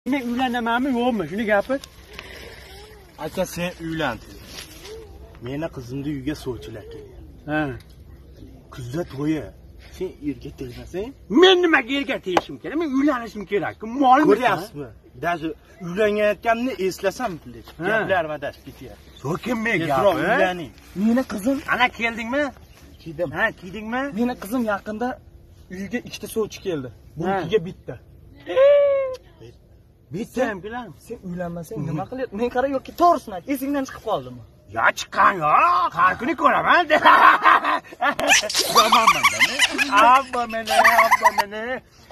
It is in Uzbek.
Men uylanamanmi yo'qmi? Shuni gapir. Aka sen uylan. Meni qizimni uyga sovchilar kelgan. Ha. Kuzda to'yi. Sen erga tegmasang, Men nimaga erga tegishim kerak? Men uylanishim kerak. Molmi? ko'ryapsizmi? Даже uylanayotganimni eslasam, gaplar vadash ketyapti. So'kin men Tezroq gapi. uylaning. Meni qizim, Ana keldingmi? Kedim. Ha, keldingmi? meni qizim yaqinda uyga ikkita sovchi keldi. Bunkiga bitta. Bitta ham bilan. Sen uylanmasang nima qilyapti? Men qara yo'qki to'g'risini ayt, esingdan chiqib qoldimi? Ya chiqqan yo'q. Har kuni ko'raman. Yomonman-da. Abba meni.